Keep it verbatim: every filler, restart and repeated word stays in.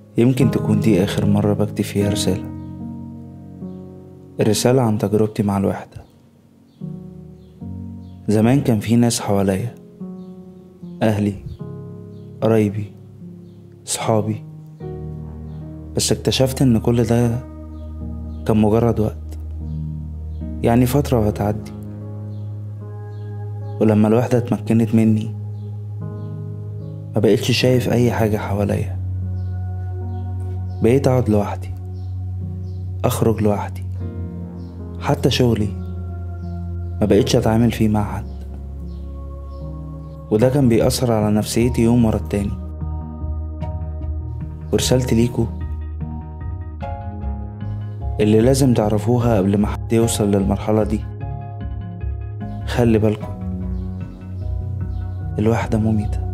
يمكن تكون دي آخر مرة بكتب فيها رسالة. الرسالة عن تجربتي مع الوحدة. زمان كان في ناس حواليا، أهلي، قرايبي، صحابي، بس اكتشفت إن كل ده كان مجرد وقت، يعني فترة وهتعدي. ولما الوحدة اتمكنت مني ما بقيتش شايف أي حاجة حواليا. بقيت أقعد لوحدي، أخرج لوحدي، حتى شغلي ما بقيتش أتعامل فيه مع حد، وده كان بيأثر على نفسيتي يوم ورا التاني. ورسالتي ليكو اللي لازم تعرفوها قبل ما حد يوصل للمرحلة دي: خلي بالكم، الوحدة مميتة.